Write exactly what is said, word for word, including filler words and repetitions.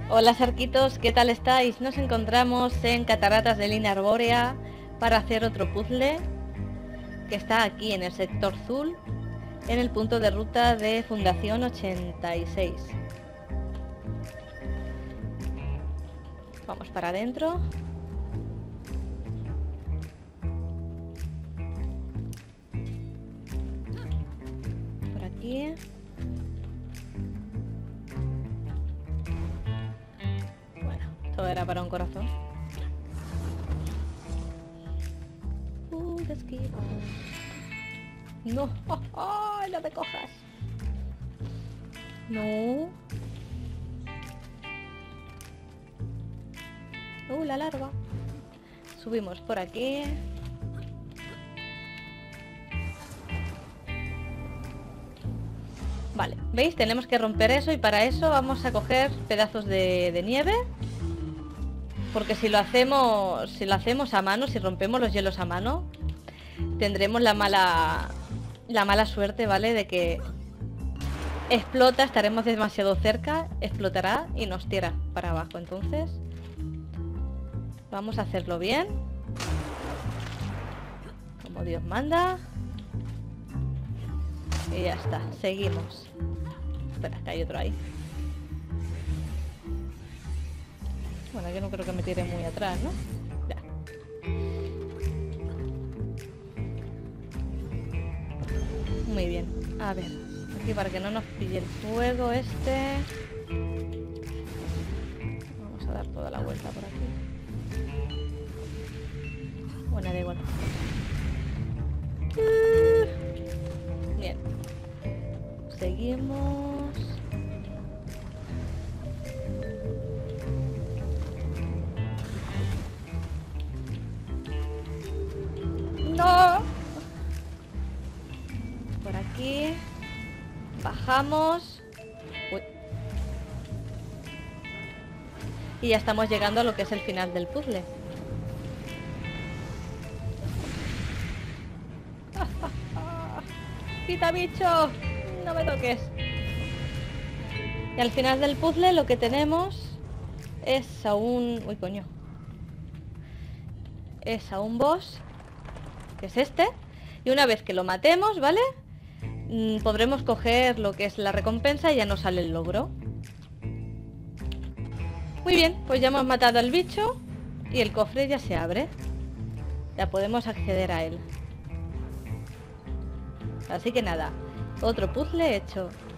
Hola Sarquitos, ¿qué tal estáis? Nos encontramos en Cataratas de Línea Arbórea para hacer otro puzzle que está aquí en el sector Zul, en el punto de ruta de Fundación ochenta y seis. Vamos para adentro. Por aquí. Bueno, todo era para un corazón. Uh, te esquivo. No, oh, oh, no te cojas. No. Uh, la larva. Subimos por aquí. Vale, ¿veis? Tenemos que romper eso y para eso vamos a coger pedazos de, de nieve. Porque si lo hacemos, si lo hacemos a mano, si rompemos los hielos a mano, tendremos la mala, la mala suerte, ¿vale? De que explota, estaremos demasiado cerca, explotará y nos tira para abajo. Entonces, vamos a hacerlo bien, como Dios manda. Y ya está, seguimos. Espera, que hay otro ahí. Bueno, yo no creo que me tire muy atrás, ¿no? Ya. Muy bien. A ver, aquí para que no nos pille el fuego este. Vamos a dar toda la vuelta por aquí. Bueno, da igual. Bien. Seguimos. ¡No! Por aquí. Bajamos. Uy. Y ya estamos llegando a lo que es el final del puzzle. ¡Quita, bicho! ¡No me toques! Y al final del puzzle lo que tenemos es a un... Uy, coño. Es a un boss, que es este. Y una vez que lo matemos, ¿vale? Mm, podremos coger lo que es la recompensa y ya nos sale el logro. Muy bien, pues ya hemos matado al bicho y el cofre ya se abre. Ya podemos acceder a él. Así que nada, otro puzzle hecho.